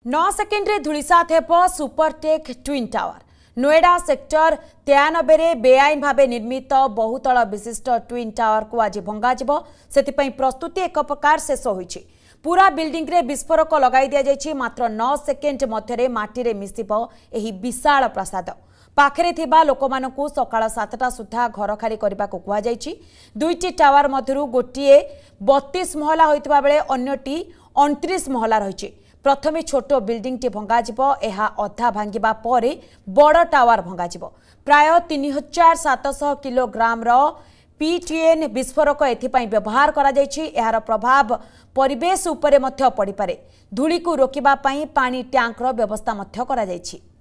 9 second रे धूलिसात हेब Supertech twin tower. Noida sector 93 रे बेआईन भावे निर्मित बहुतल विशिष्ट ट्विन टावर को आज भंगाजिबो। सेतिपई प्रस्तुति एक प्रकार शेष होईछि। पूरा बिल्डिंग रे विस्फोरक लगाई दिया जायछि। मात्र 9 सेकेंड मध्यरे माटी रे मिसिबो एही विशाल प्रासाद। पाखरे थिबा लोकमानकु सकाळ 7टा सुद्धा घर खाली करबा को कुआ जायछि। दुईटी टावर मध्यरु गोटिए 32 महला होइतबा बेले अन्यटी 29 महला रहिछि। प्रथमे छोट बिल्डिंग टी भंगाजिबो। एहा अधा भांगिबा परे बड़ टावर भंगाजिबो। प्राय 3700 किलोग्राम रो पीटीएन विस्फोरक एथिपाई व्यवहार करा जायछि। एहार प्रभाव परिवेश उपरे मध्य पड़िपारे। धूली को रोकिबा पाई पानी टैंक रो व्यवस्था मध्य करा जायछि।